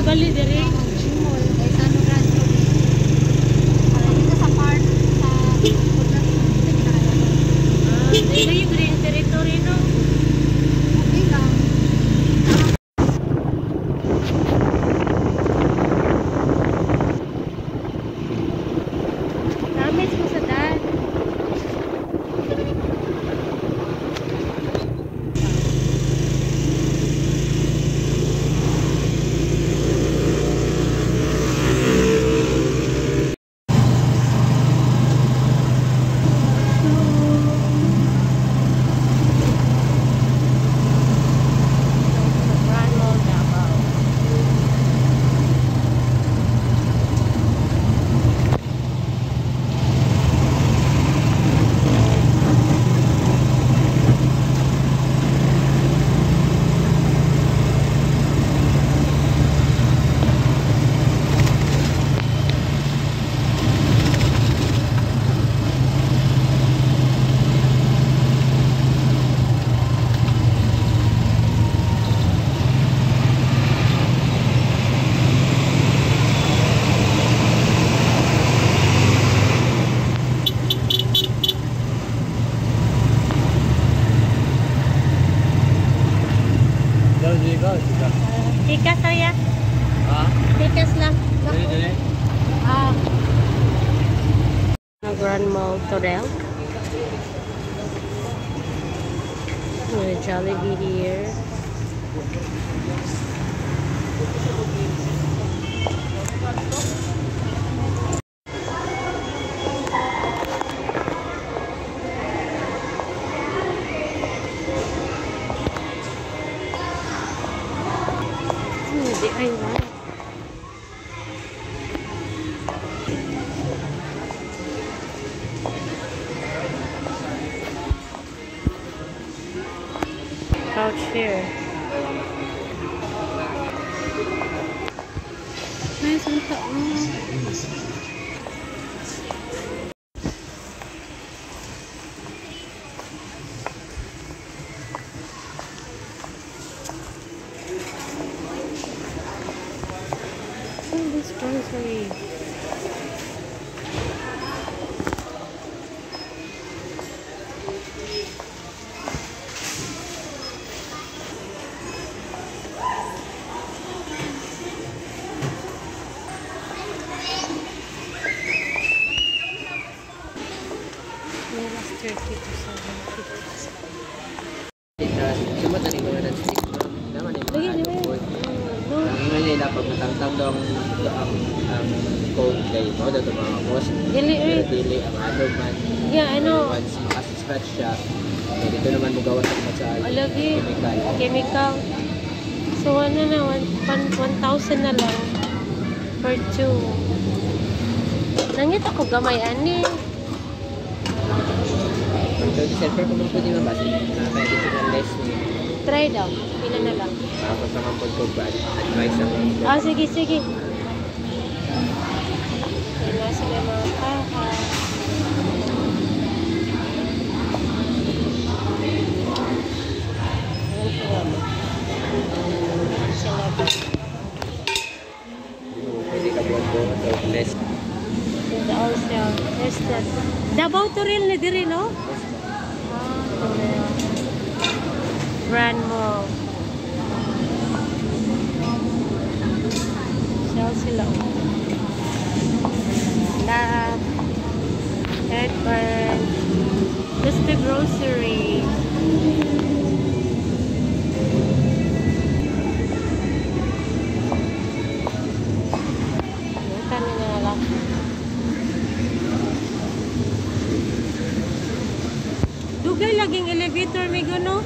bali diri. Chimol, kay Sano Grande. Dito sa part sa Dili yung green territory no. okay lang. Damage mo sa dad. Tikas to ya? Tikas lang. Grand Mall Toril. Jollibee here. Couch here. Nice and this grocery. ang code kay mo daw mga boss. Dili ang ano man. Yeah, I know. Once scratch siya, dito naman mo gawa sa chemical. So ano na 1,000 na lang for 2. Nangit ako gamay ani. So December kung pwede mabasa na pwede ko na less try daw. Pila na lang. Ako sa mga ko ba advice ako. Sige. Kaya sila mga kaha. Pwede ka buwan ko at less. There's that. Davao Toril na diri, no? Toril. Grand Mall. Sell sila. Lab. Headband. Just the grocery. Dugay laging elevator may gano.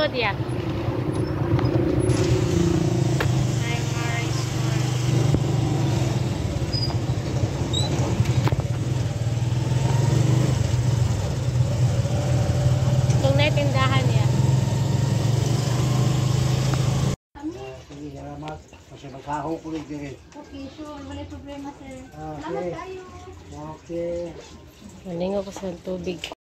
likod ya. Primary store. Itong naitindahan niya. Sige, salamat. Kasi magkaho ko rin din. Okay, sure. Wala problema, sir. Okay. Salamat tayo. Okay. Malingo ko sa tubig.